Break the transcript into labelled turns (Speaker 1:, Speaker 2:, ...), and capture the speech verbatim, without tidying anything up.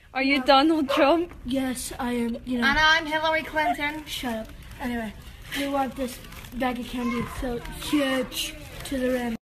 Speaker 1: Are you Donald Trump?
Speaker 2: Yes, I am, you know.
Speaker 3: And I'm Hillary Clinton.
Speaker 2: Shut up. Anyway, we want this bag of candy so huge to the rim.